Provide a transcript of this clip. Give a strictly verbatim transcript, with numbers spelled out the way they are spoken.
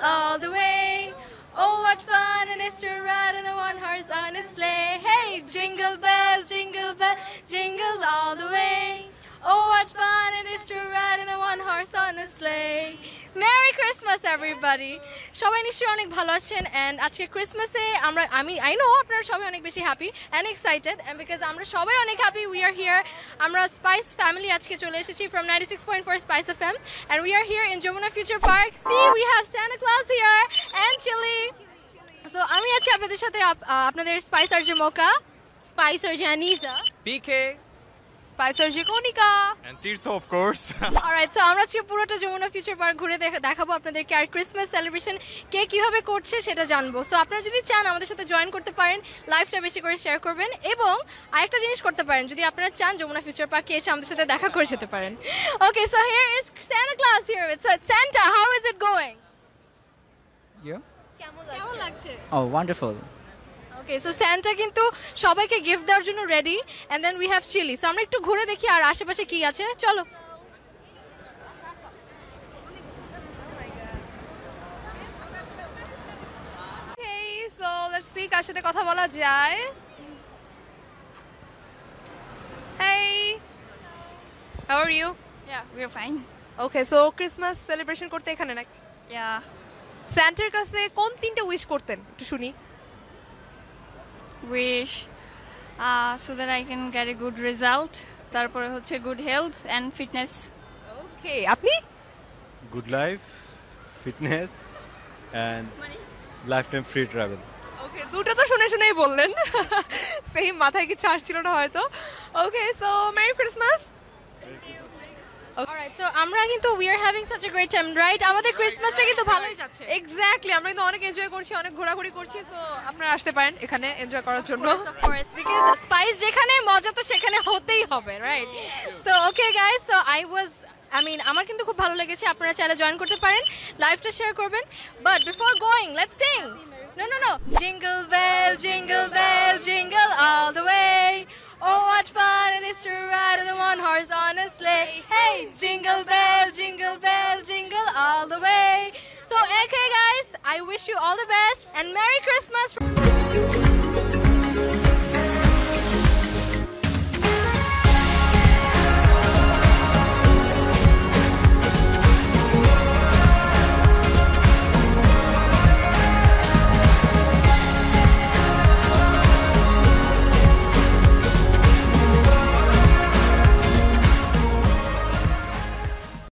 all the way. Oh, what fun it is to ride in the one horse on its sleigh. Hey, jingle bells, jingle bells, jingles all the way. Oh, what fun it is to ride in the one horse on a sleigh. Merry Christmas, everybody. সবাই নিশ্চয়ই অনেক ভালো আছেন and আজকে ক্রিসমাসে আমরা আমি I know আপনারা সবাই অনেক বেশি happy and excited and because আমরা সবাই অনেক হ্যাপি we are here আমরা স্পাইস ফ্যামিলি আজকে চলে এসেছি from ninety-six point four Spice FM এম and we are here in Jamuna Future Park. See, we have Santa Claus here and Chili. So আমি আছি আপনাদের সাথে আপনাদের স্পাইসার যে মোকা স্পাইসার যে আনিসা পিকে Spicer Jikonika and Tirtho, of course. Alright, so আমরা আজকে পুরোটা যমুনা ফিউচার পার্ক ঘুরে দেখাবো আপনাদেরকে আর ক্রিসমাস সেলিব্রেশন কে কিভাবে করছে সেটা জানবো সো আপনারা যদি চান আমাদের সাথে জয়েন করতে পারেন লাইভটা বেশি করে শেয়ার করবেন এবং আরেকটা জিনিস করতে পারেন যদি আপনারা চান যমুনা ফিউচার পার্কে এসে আমাদের সাথে দেখা করে যেতে পারেন okay so here is Santa Claus here with Santa. How is it going? You? কেমন লাগছে? Oh, wonderful. Okay, so Santa কিন্তু সবাইকে গিফট দেওয়ার জন্য ready and then we have chili. So আমরা একটু ঘুরে দেখি আর আশেপাশে কি আছে চলো Okay, so let's see কার সাথে কথা বলা যায় Hey, how are you? Yeah, we're fine. Okay, so Christmas celebration করতে এখানে নাকি Yeah. Santaর কাছে কোন তিনটা উইশ করতেন একটু শুনি Wish uh, so that I can get a good result. তারপরে হচ্ছে good health and fitness. Okay, আপনি? Good life, fitness and lifetime free travel. Okay, দুটো তো শুনে শুনেই বললেন সেম মাথায় কিছু আসছিল না হয়তো Okay, so Merry Christmas. Alright, so আমরা কিন্তু we are having such a great time, right? আমাদের ক্রিসমাসটা কিন্তু ভালোই যাচ্ছে এক্স্যাক্টলি আমরা কিন্তু অনেক এনজয় করছি অনেক ঘোরাঘুরি করছি সো আপনারা আসতে পারেন এখানে এনজয় করার জন্য of course because spice যেখানে মজা তো সেখানে হতেই হবে right so okay guys so I was I mean আমার কিন্তু খুব ভালো লেগেছে আপনারা চাইলে জয়েন করতে পারেন লাইভটা শেয়ার করবেন but before going let's sing no no no jingle bell jingle bell jingle all the way oh what fun it is to ride in the one horse on a sleigh hey jingle bell jingle bell jingle all the way so okay guys I wish you all the best and Merry Christmas